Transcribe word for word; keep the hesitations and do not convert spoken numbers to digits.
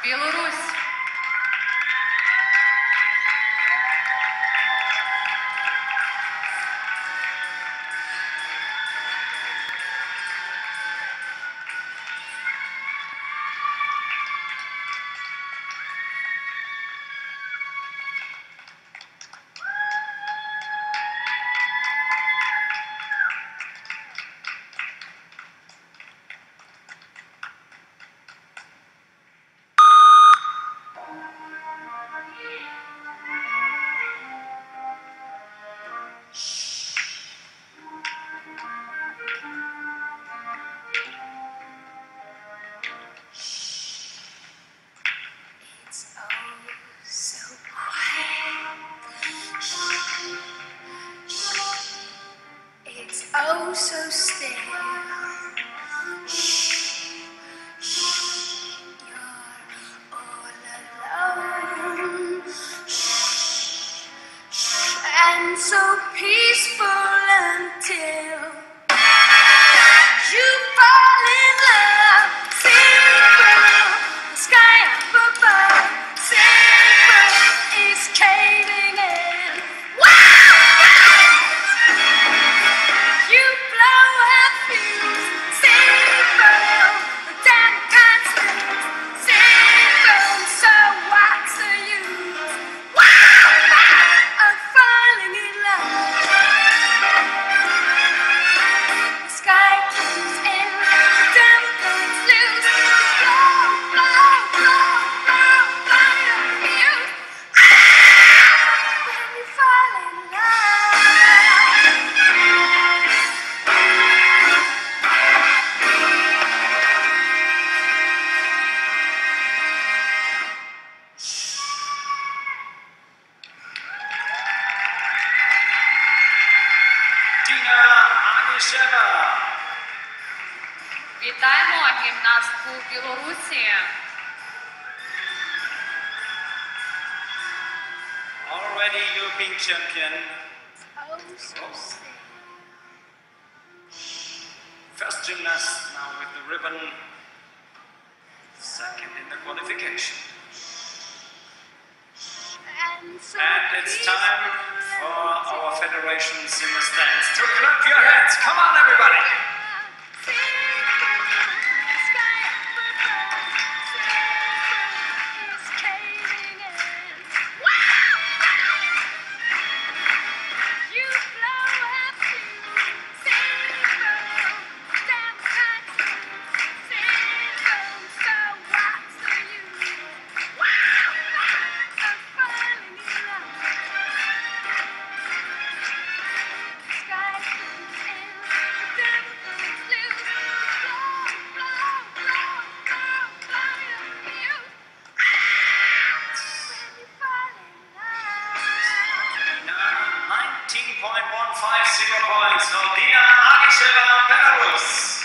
Беларусь. It's oh so quiet. It's oh so still. You're all alone. And so peaceful until you fall in love. See through the sky up above. See is caving in. Wow! You blow a fuse. See through the damn constant. See through, so what's the use? Wow! Of falling in love. The sky keeps in, the devil cuts loose. Blow, blow, blow, blow, blow your fuse. When you fall in love. Dina Anisheва. Вітаємо гімнастку Білорусі. Already European champion. Oh, so still. First gymnast now with the ribbon. Second in the qualification. And so And it's time peaceful for until our federations in the stands to clap your hands. Come on, everybody. nineteen point one five zero points for Dina Anisheva, Belarus.